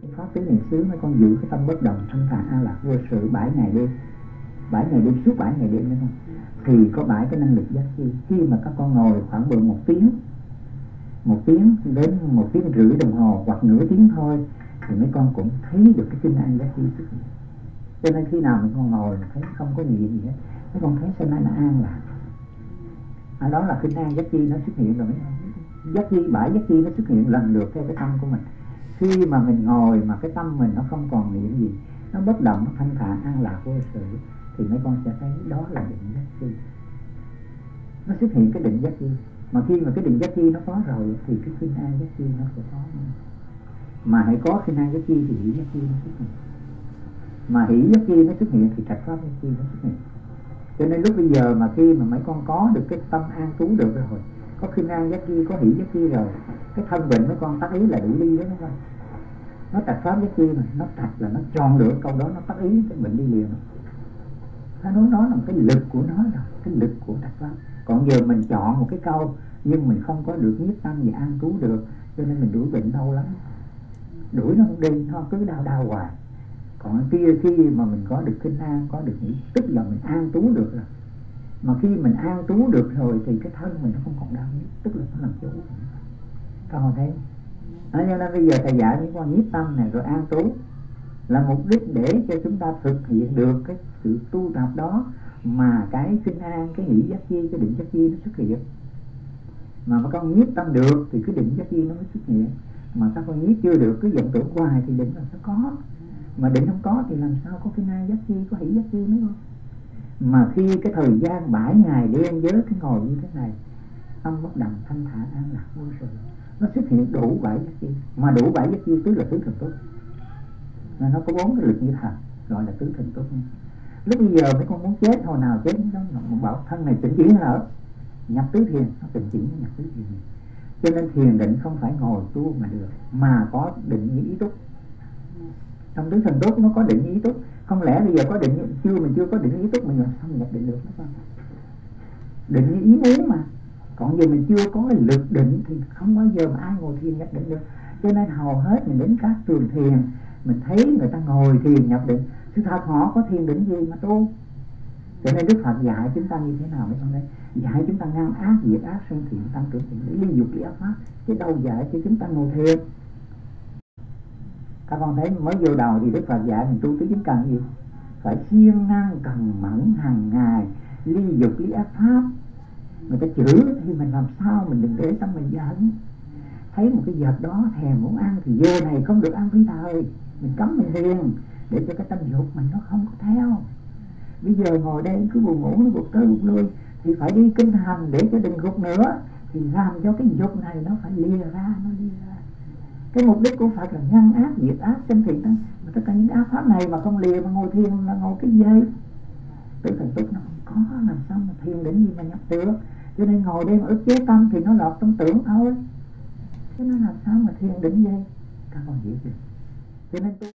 Pháp tứ niệm xứ mấy con giữ cái tâm bất động thanh thản an lạc vô sự 7 ngày đêm, 7 ngày đêm, suốt 7 ngày đêm đấy không, thì có 7 cái năng lực giác chi. Khi mà các con ngồi khoảng bữa 1 tiếng đến 1 tiếng rưỡi đồng hồ hoặc nửa tiếng thôi, thì mấy con cũng thấy được cái kinh an giác chi xuất hiện. Cho nên khi nào mấy con ngồi thấy không có gì hết, mấy con thấy sao nó an lạc, đó là kinh an giác chi nó xuất hiện rồi. Mấy giác chi, 7 giác chi nó xuất hiện lần lượt theo cái tâm của mình. Khi mà mình ngồi mà cái tâm mình nó không còn niệm gì, nó bất động, nó thanh thản an lạc vô sự, thì mấy con sẽ thấy đó là định giác chi. Nó xuất hiện cái định giác chi. Mà khi mà cái định giác chi nó có rồi thì cái kinh an giác chi nó sẽ có. Mà hãy có kinh an giác chi thì hỷ giác chi nó xuất hiện. Mà hỷ giác chi nó xuất hiện thì trạch pháp giác chi nó xuất hiện. Cho nên lúc bây giờ mà khi mà mấy con có được cái tâm an trú được rồi, có kinh an giác chi, có hỷ giác chi rồi, cái thân bệnh mấy con tác ý là đủ đi đó mấy con. Nó trạch pháp giác chi mà, nó trạch là nó tròn được câu đó, nó tác ý cái bệnh đi liền. Nó nói là cái lực của nó rồi, cái lực của trạch pháp. Còn giờ mình chọn một cái câu nhưng mình không có được nhiếp tâm và an trú được, cho nên mình đuổi bệnh đau lắm, đuổi nó không đi, nó cứ đau hoài. Còn kia khi mà mình có được kinh an, có được nghĩ, tức là mình an trú được rồi. Mà khi mình an trú được rồi thì cái thân mình nó không còn đau nữa, tức là nó làm chủ. Các con thấy cho nên bây giờ thầy dạy những con nhiếp tâm này rồi an trú là mục đích để cho chúng ta thực hiện được cái sự tu tập đó, mà cái kinh an, cái hỷ giác chi, cái định giác chi nó xuất hiện. Mà con nhiếp tâm được thì cái định giác chi nó mới xuất hiện. Mà các con nhiếp chưa được, cứ vọng tưởng hoài thì định là sẽ có. Mà định không có thì làm sao có kinh an giác chi, có hỷ giác chi nữa không? Mà khi cái thời gian 7 ngày đêm với cái ngồi như thế này, tâm bất động thanh thản an lạc vô sự, nó xuất hiện đủ 7 giác chi. Mà đủ 7 giác chi tức là tứ thần túc. Nó có 4 cái lực như thần, gọi là tứ thần túc. Lúc bây giờ mấy con muốn chết, hồi nào chết nó bảo thân này tịnh chỉ ở nhập tứ thiền, nó tịnh chỉ nhập tứ thiền. Cho nên thiền định không phải ngồi tu mà được, mà có định như ý túc. Trong tứ thần túc nó có định như ý túc. Không lẽ bây giờ có định mình chưa có định như ý túc mình làm sao mình nhập định được, phải không? Định như ý muốn mà. Còn giờ mình chưa có cái lực định thì không bao giờ mà ai ngồi thiền nhập định được. Cho nên hầu hết mình đến các trường thiền, mình thấy người ta ngồi thiền nhập định, sự thật họ có thiền định gì mà tu. Cho nên Đức Phật dạy chúng ta như thế nào mấy con đây? Dạy chúng ta ngăn ác, diệt ác, sân thiện, tăng trưởng thiện, để ly dục ly ác pháp, chứ đâu dạy cho chúng ta ngồi thiền. Các con thấy mới vô đầu thì Đức Phật dạy mình tu tứ chính cần gì? Phải siêng năng cần mẫn hàng ngày, ly dục ly ác pháp. Người ta chửi thì mình làm sao mình đừng để tâm mình giận. Thấy một cái vật đó thèm muốn ăn thì giờ này không được ăn phi thời, mình cấm mình liền để cho cái tâm dục mình nó không có theo. Bây giờ ngồi đây cứ buồn ngủ, nó gục tới gục lui thì phải đi kinh hành để cho đừng gục nữa, thì làm cho cái dục này nó phải lìa ra, nó lìa ra. Cái mục đích của Phật là ngăn ác, diệt ác, sanh thiện tăng. Mà tất cả những ác pháp này mà không lìa mà ngồi thiền là ngồi cái dây. Tứ thần túc nó không có, làm sao mà thiền đến gì mà nhập được. Cho nên ngồi đây mà ức chế tâm thì nó lọt trong tưởng thôi. Thế nó làm sao mà thiền định dây. Các con hiểu chưa? Cho nên